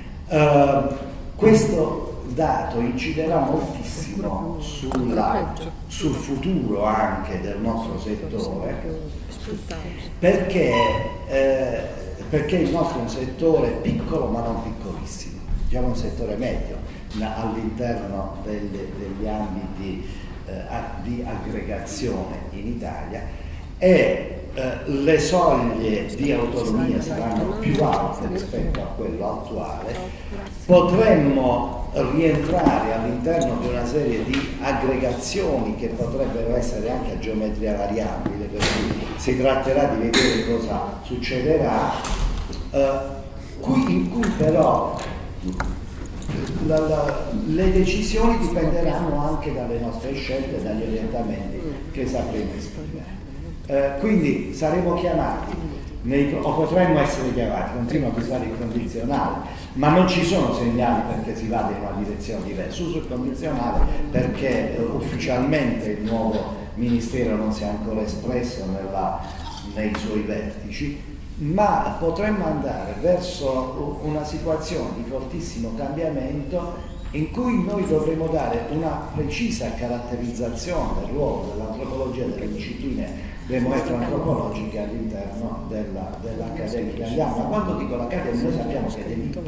D: Questo dato inciderà moltissimo sul futuro anche del nostro settore, perché il nostro è un settore piccolo ma non piccolissimo, diciamo un settore medio all'interno degli ambiti di aggregazione in Italia, e le soglie di autonomia saranno più alte rispetto a quello attuale. Potremmo rientrare all'interno di una serie di aggregazioni che potrebbero essere anche a geometria variabile, per cui si tratterà di vedere cosa succederà, in cui però le decisioni dipenderanno anche dalle nostre scelte e dagli orientamenti che sapremo esprimere. Quindi saremo chiamati, o potremmo essere chiamati, continuo a usare il condizionale, ma non ci sono segnali perché si vada in una direzione diversa. Uso il condizionale perché ufficialmente il nuovo Ministero non si è ancora espresso nei suoi vertici, ma potremmo andare verso una situazione di fortissimo cambiamento, in cui noi dovremo dare una precisa caratterizzazione del ruolo dell'antropologia, delle discipline demoetro-antropologiche all'interno dell'Accademia italiana. Ma quando dico l'Accademia, noi sappiamo che da lì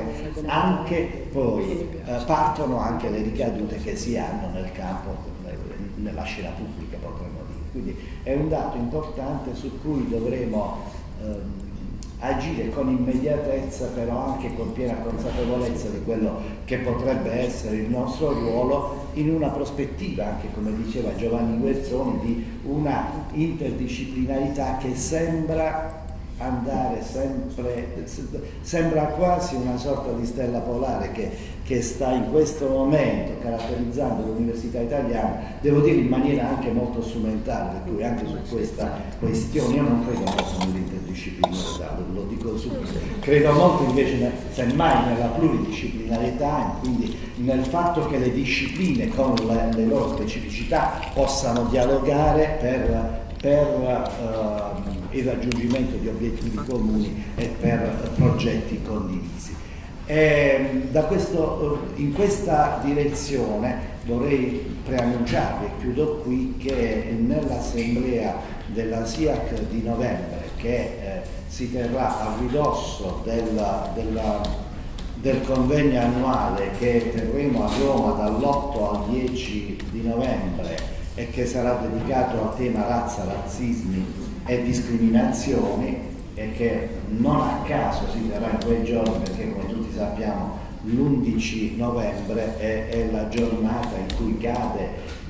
D: partono anche le ricadute che si hanno nel campo, nella scena pubblica, potremmo dire. Quindi è un dato importante su cui dovremo agire con immediatezza, però anche con piena consapevolezza di quello che potrebbe essere il nostro ruolo, in una prospettiva, anche come diceva Giovanni Guerzoni, di una interdisciplinarità che sembra andare sembra quasi una sorta di stella polare che sta in questo momento caratterizzando l'università italiana, devo dire in maniera anche molto strumentale, per cui anche su questa questione io non credo molto nell'interdisciplinarietà, lo dico subito, credo molto invece semmai nella pluridisciplinarietà, quindi nel fatto che le discipline con le loro specificità possano dialogare per il raggiungimento di obiettivi comuni e per progetti condivisi. In questa direzione vorrei preannunciarvi, e chiudo qui, che nell'assemblea della SIAC di novembre, che si terrà a ridosso del convegno annuale che terremo a Roma dall'8 al 10 di novembre, e che sarà dedicato al tema razza, razzismi e discriminazioni, e che non a caso si terrà in quei giorni, perché come tutti sappiamo l'11 novembre è la giornata in cui cade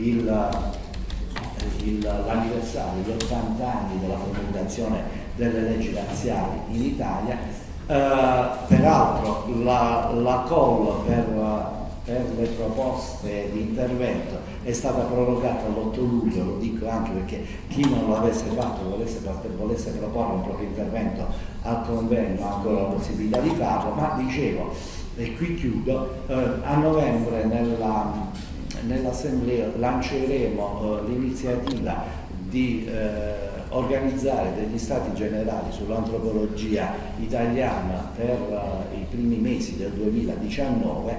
D: l'anniversario, gli 80 anni della promulgazione delle leggi razziali in Italia. Peraltro la call per le proposte di intervento è stata prorogata all'8 luglio, lo dico anche perché chi non lo avesse fatto volesse proporre un proprio intervento al convegno ha ancora la possibilità di farlo, ma dicevo, e qui chiudo, a novembre nell'assemblea lanceremo l'iniziativa di organizzare degli stati generali sull'antropologia italiana per i primi mesi del 2019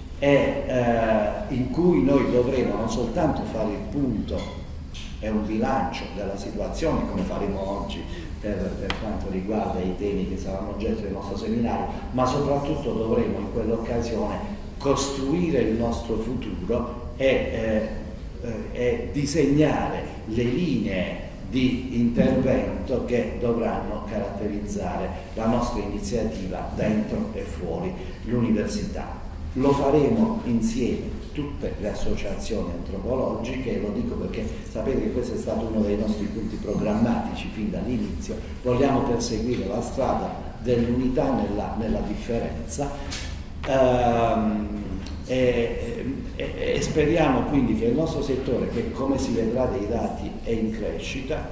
D: in cui noi dovremo non soltanto fare il punto e un bilancio della situazione come faremo oggi per quanto riguarda i temi che saranno oggetto del nostro seminario, ma soprattutto dovremo in quell'occasione costruire il nostro futuro e disegnare le linee di intervento che dovranno caratterizzare la nostra iniziativa dentro e fuori l'università. Lo faremo insieme, tutte le associazioni antropologiche, lo dico perché sapete che questo è stato uno dei nostri punti programmatici fin dall'inizio. Vogliamo perseguire la strada dell'unità nella differenza e speriamo quindi che il nostro settore, che come si vedrà dai dati è in crescita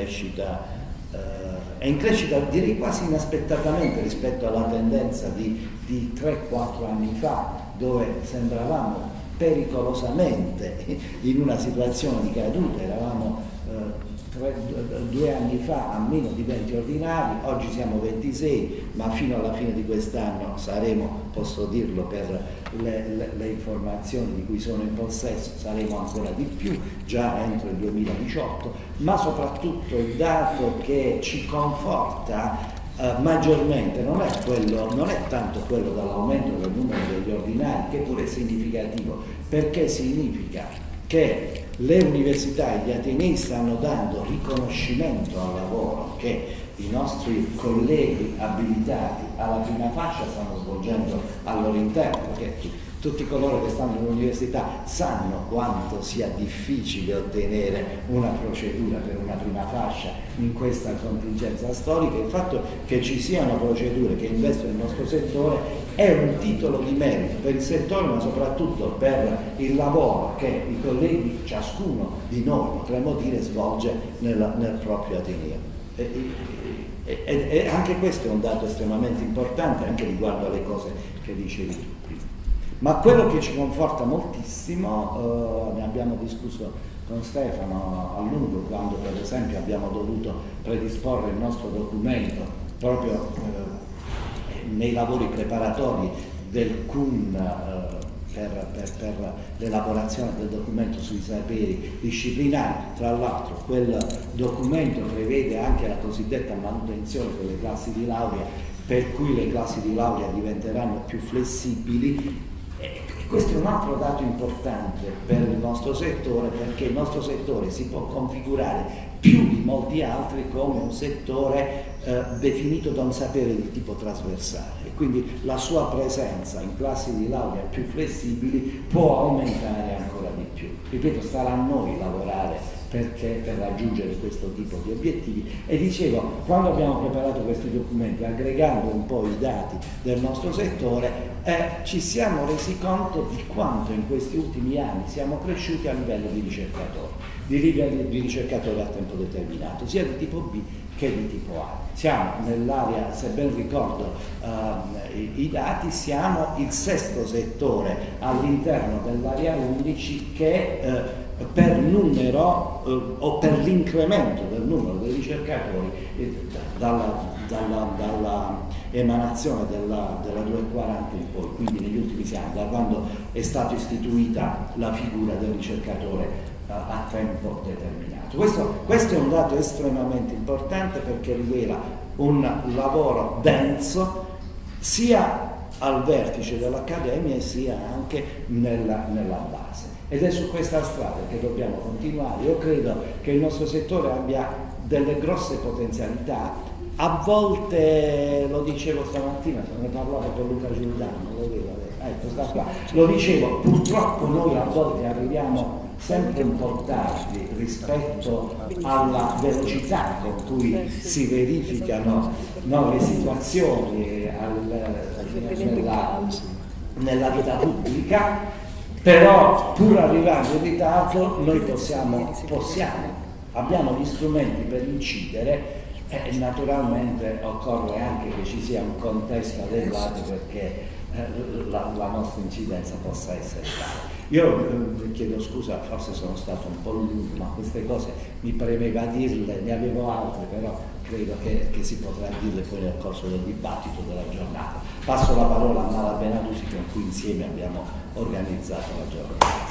D: direi quasi inaspettatamente rispetto alla tendenza di 3-4 anni fa, dove sembravamo pericolosamente in una situazione di caduta, eravamo 2 anni fa a meno di 20 ordinari, oggi siamo 26, ma fino alla fine di quest'anno saremo, posso dirlo per le informazioni di cui sono in possesso, saremo ancora di più, già entro il 2018, ma soprattutto il dato che ci conforta maggiormente non è tanto quello dall'aumento del numero degli ordinari, che pure è significativo, perché significa che le università e gli atenei stanno dando riconoscimento al lavoro che i nostri colleghi abilitati alla prima fascia stanno svolgendo al loro interno, perché tutti coloro che stanno all'università sanno quanto sia difficile ottenere una procedura per una prima fascia in questa contingenza storica. Il fatto che ci siano procedure che investono il nostro settore è un titolo di merito per il settore, ma soprattutto per il lavoro che i colleghi, ciascuno di noi, potremmo dire, svolge nel proprio ateneo. E anche questo è un dato estremamente importante anche riguardo alle cose che dicevi tu prima. Ma quello che ci conforta moltissimo, ne abbiamo discusso con Stefano a lungo quando per esempio abbiamo dovuto predisporre il nostro documento proprio nei lavori preparatori del CUN per l'elaborazione del documento sui saperi disciplinari. Tra l'altro quel documento prevede anche la cosiddetta manutenzione delle classi di laurea, per cui le classi di laurea diventeranno più flessibili. E questo è un altro dato importante per il nostro settore, perché il nostro settore si può configurare più di molti altri come un settore definito da un sapere di tipo trasversale, e quindi la sua presenza in classi di laurea più flessibili può aumentare ancora di più. Ripeto, starà a noi lavorare per raggiungere questo tipo di obiettivi. E dicevo, quando abbiamo preparato questi documenti, aggregando un po' i dati del nostro settore, ci siamo resi conto di quanto in questi ultimi anni siamo cresciuti a livello di ricercatori, di ricercatori a tempo determinato, sia di tipo B che di tipo A. Siamo nell'area, se ben ricordo i dati, siamo il 6° settore all'interno dell'area 11 che per numero o per l'incremento del numero dei ricercatori dalla emanazione della 240 in poi, quindi negli ultimi anni, da quando è stata istituita la figura del ricercatore a tempo determinato. Questo è un dato estremamente importante, perché rivela un lavoro denso sia al vertice dell'Accademia e sia anche nella base. Ed è su questa strada che dobbiamo continuare. Io credo che il nostro settore abbia delle grosse potenzialità. A volte, lo dicevo stamattina, ne parlavo con Luca Giordano, lo vedo, ecco, sta qua. Lo dicevo, purtroppo noi a volte arriviamo sempre un po' tardi rispetto alla velocità con cui si verificano le situazioni nella vita pubblica, però pur arrivando in ritardo noi abbiamo gli strumenti per incidere Naturalmente occorre anche che ci sia un contesto adeguato perché la nostra incidenza possa essere tale. Io chiedo scusa, forse sono stato un po' lungo, ma queste cose mi premeva dirle, ne avevo altre, però credo che si potrà dirle poi nel corso del dibattito della giornata. Passo la parola a Mara Benadusi, con cui insieme abbiamo organizzato la giornata.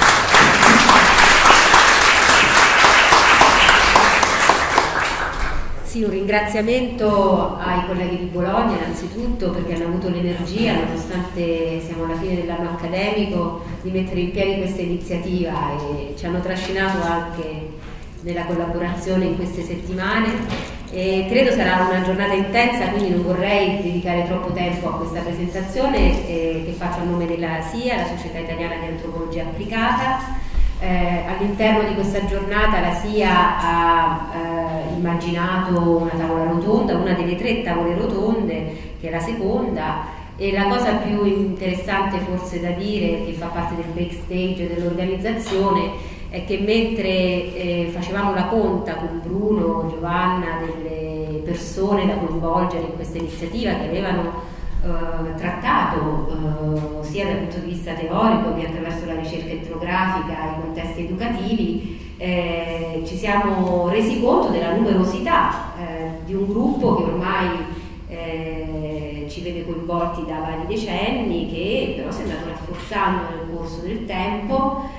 E: Sì, un ringraziamento ai colleghi di Bologna innanzitutto perché hanno avuto l'energia, nonostante siamo alla fine dell'anno accademico, di mettere in piedi questa iniziativa e ci hanno trascinato anche nella collaborazione in queste settimane. E credo sarà una giornata intensa, quindi non vorrei dedicare troppo tempo a questa presentazione che faccio a nome della SIA, la Società Italiana di Antropologia Applicata. All'interno di questa giornata la SIA ha immaginato una tavola rotonda, una delle 3 tavole rotonde, che è la seconda, e la cosa più interessante forse da dire, che fa parte del backstage dell'organizzazione, è che mentre facevamo la conta con Bruno, Giovanna, delle persone da coinvolgere in questa iniziativa che avevano trattato sia dal punto di vista teorico che attraverso la ricerca etnografica i contesti educativi, ci siamo resi conto della numerosità di un gruppo che ormai ci vede coinvolti da vari decenni, che però si è andato rafforzando nel corso del tempo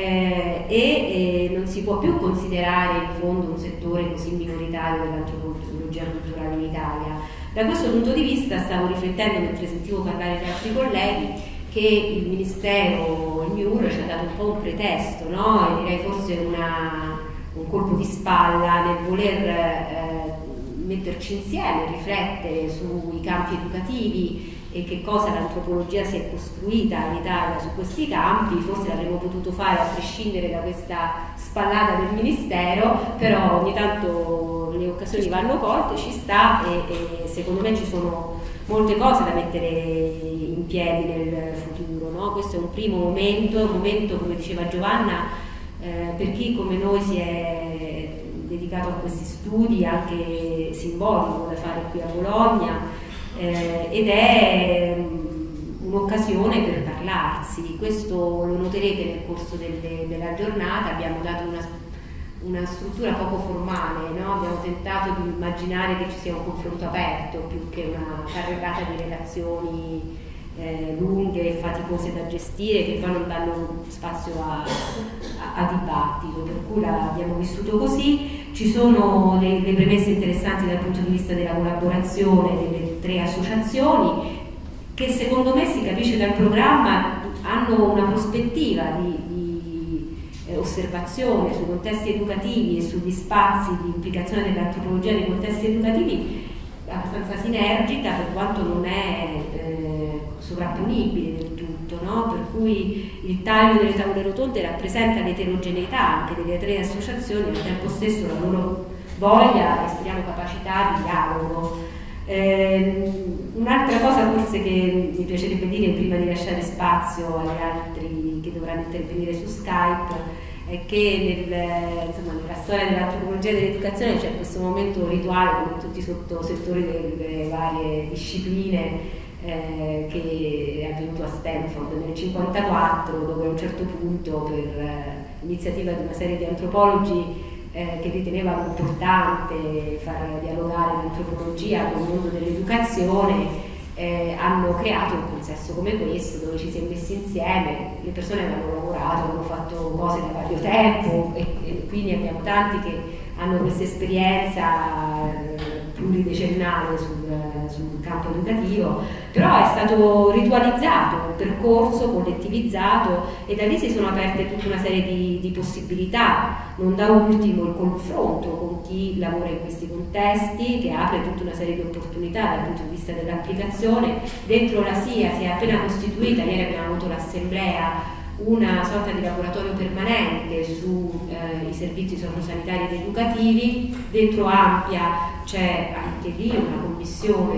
E: e non si può più considerare in fondo un settore così minoritario dell'antropologia culturale in Italia. Da questo punto di vista stavo riflettendo, mentre sentivo parlare di altri colleghi, che il Ministero, il MIUR, ci ha dato un po' un pretesto, no? E direi forse un colpo di spalla nel voler metterci insieme, riflettere sui campi educativi e che cosa l'antropologia si è costruita in Italia su questi campi. Forse l'avremmo potuto fare a prescindere da questa spallata del Ministero, però ogni tanto le occasioni vanno colte, ci sta e secondo me ci sono molte cose da mettere in piedi nel futuro, no? Questo è un primo momento, come diceva Giovanna, per chi come noi si è dedicato a questi studi, anche simbolico da fare qui a Bologna, ed è un'occasione per parlarsi. Questo lo noterete nel corso della giornata. Abbiamo dato una struttura poco formale, no? Abbiamo tentato di immaginare che ci sia un confronto aperto più che una carregata di relazioni lunghe e faticose da gestire, che poi non danno spazio a dibattito, per cui l'abbiamo vissuto così. Ci sono le premesse interessanti dal punto di vista della collaborazione delle 3 associazioni, che secondo me si capisce dal programma hanno una prospettiva di osservazione sui contesti educativi e sugli spazi di implicazione dell'antropologia nei contesti educativi abbastanza sinergica, per quanto non è sovrapponibile del tutto, no? Per cui il taglio delle tavole rotonde rappresenta l'eterogeneità anche delle 3 associazioni, al tempo stesso la loro voglia e speriamo capacità di dialogo. Un'altra cosa forse che mi piacerebbe dire prima di lasciare spazio agli altri che dovranno intervenire su Skype è che nella storia dell'antropologia e dell'educazione c'è questo momento rituale con tutti i sottosettori delle varie discipline che è avvenuto a Stanford nel 1954, dove a un certo punto, per iniziativa di una serie di antropologi che ritenevano importante far dialogare l'antropologia con il mondo dell'educazione, hanno creato un consesso come questo, dove ci si è messi insieme, le persone avevano lavorato, hanno fatto cose da vario tempo e quindi abbiamo tanti che hanno questa esperienza pluridecennale sul campo educativo, però è stato ritualizzato, un percorso collettivizzato, e da lì si sono aperte tutta una serie di possibilità, non da ultimo il confronto con chi lavora in questi contesti, che apre tutta una serie di opportunità dal punto di vista dell'applicazione. Dentro la SIA si è appena costituita, ieri abbiamo avuto l'assemblea, una sorta di laboratorio permanente sui servizi sociosanitari ed educativi. Dentro Ampia c'è anche lì una commissione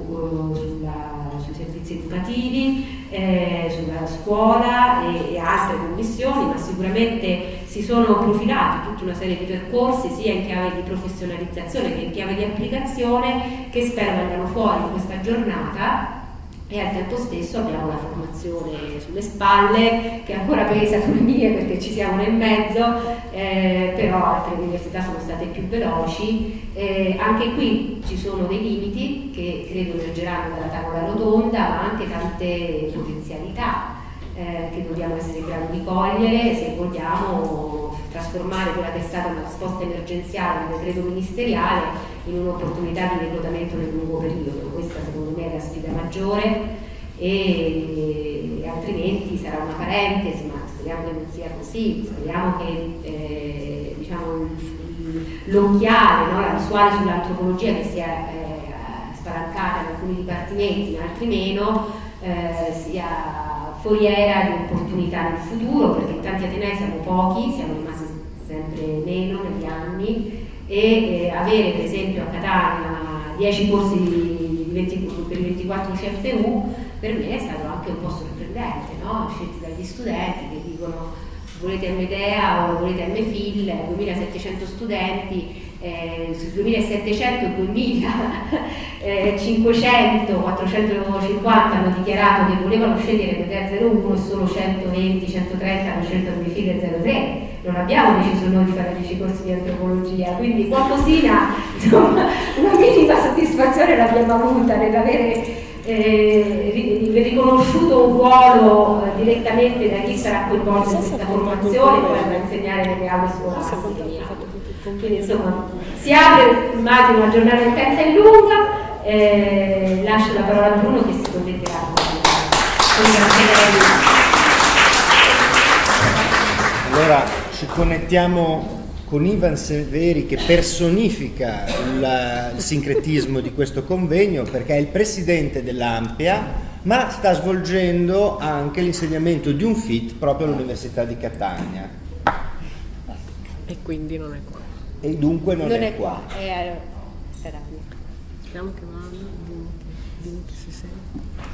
E: sui servizi educativi, sulla scuola e altre commissioni, ma sicuramente si sono profilati tutta una serie di percorsi sia in chiave di professionalizzazione che in chiave di applicazione, che spero vengano fuori in questa giornata, e al tempo stesso abbiamo la formazione sulle spalle che ancora pesa sulle mie perché ci siamo nel mezzo, però altre università sono state più veloci. Anche qui ci sono dei limiti che credo emergeranno dalla tavola rotonda, ma anche tante potenzialità che dobbiamo essere in grado di cogliere se vogliamo trasformare quella che è stata una risposta emergenziale del decreto ministeriale in un'opportunità di reclutamento nel lungo periodo. Questa secondo me è la sfida maggiore, e altrimenti sarà una parentesi, ma speriamo che non sia così, speriamo che diciamo, l'occhiale, no, la visuale sull'antropologia che sia spalancata in alcuni dipartimenti, in altri meno, sia foriera di opportunità nel futuro, perché tanti atenei siamo pochi, siamo rimasti sempre meno negli anni, e avere per esempio a Catania 10 corsi per i 24 CFU per me è stato anche un po' sorprendente, no? Scelti dagli studenti che dicono volete Medea o volete MPhil, 2700 studenti, su 2700 2000 500 450 hanno dichiarato che volevano scegliere Medea 01 e solo 120 130 hanno scelto MPhil 03. Non abbiamo deciso noi di fare 10 corsi di antropologia, quindi qualcosina, insomma, una minima soddisfazione l'abbiamo avuta nell'avere riconosciuto un ruolo direttamente da chi sarà coinvolto in questa formazione e poi andrà a insegnare nelle aule scolastiche. Quindi insomma si apre, immagino, una giornata intensa e lunga. Lascio la parola a Bruno che si connetterà con
F: Allora ci connettiamo con Ivan Severi, che personifica il sincretismo di questo convegno, perché è il presidente dell'Ampia, ma sta svolgendo anche l'insegnamento di un FIT proprio all'Università di Catania.
G: E quindi non è qua.
F: E dunque non è qua.
G: Speriamo che vada, dimmi che si sente.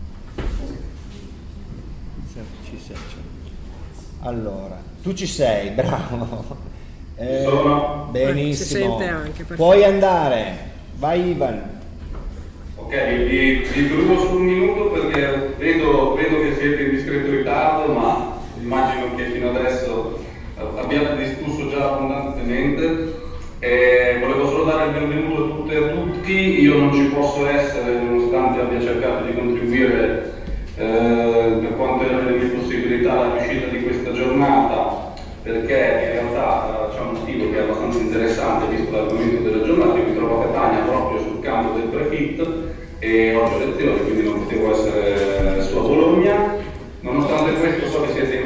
F: Ci sei. Allora, tu ci sei, bravo. Benissimo.
G: Si sente anche, perfetto.
F: Puoi andare, vai Ivan.
H: Ok, vi grubo su un minuto perché vedo che siete in discreto ritardo, ma immagino che fino adesso abbiate discusso già abbondantemente. Volevo solo dare il benvenuto a tutte e a tutti. Io non ci posso essere nonostante abbia cercato di contribuire per quanto erano le mie possibilità alla riuscita di questa giornata, perché in realtà c'è un motivo che è abbastanza interessante visto l'argomento della giornata. Io mi trovo a Catania proprio sul campo del Prefit e oggi ho lezione, quindi non potevo essere su a Bologna. Nonostante questo so che siete in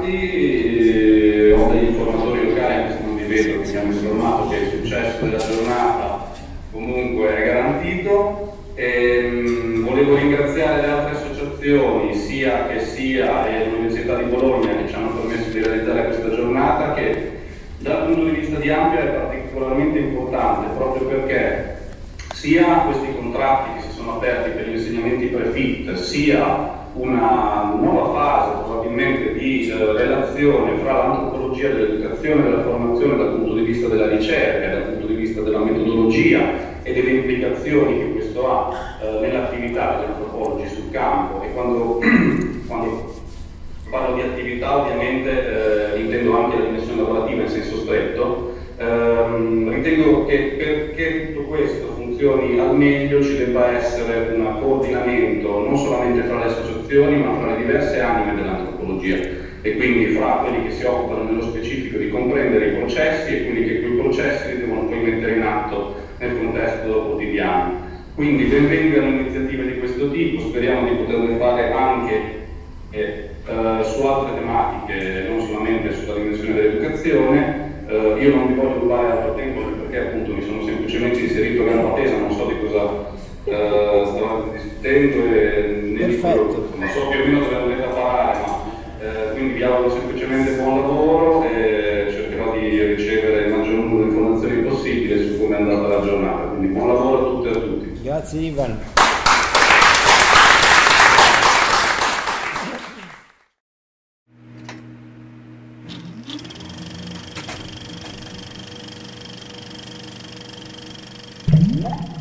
H: tanti, ho degli informatori locali, anche se non vi vedo, che mi hanno informato che il successo della giornata comunque è garantito. Volevo ringraziare le altre associazioni, sia e l'Università di Bologna, che ci hanno permesso di realizzare questa giornata, che dal punto di vista di Ampia è particolarmente importante, proprio perché sia questi contratti che si sono aperti per gli insegnamenti Prefit, sia una nuova fase probabilmente di relazione fra l'antropologia dell'educazione e della formazione dal punto di vista della ricerca, dal punto di vista della metodologia e delle implicazioni che questo ha nell'attività degli antropologi sul campo. E quando parlo di attività ovviamente intendo anche la dimensione lavorativa in senso stretto. Ritengo che perché tutto questo funzioni al meglio ci debba essere un coordinamento non solamente fra le associazioni ma fra le diverse anime dell'antropologia, e quindi fra quelli che si occupano nello specifico di comprendere i processi e quelli che quei processi li devono poi mettere in atto nel contesto quotidiano. Quindi benvengano iniziative di questo tipo, speriamo di poterle fare anche su altre tematiche, non solamente sulla dimensione dell'educazione. Io non vi voglio rubare altro tempo perché appunto mi sono semplicemente inserito a gamba tesa, non so di cosa stavate discutendo e ne dico, insomma, so più o meno dove dovete parlare, ma quindi vi auguro semplicemente buon lavoro e cercherò di ricevere il maggior numero di informazioni possibile su come è andata la giornata. Quindi buon lavoro a tutte e a tutti.
F: Grazie Ivan.
I: Grazie.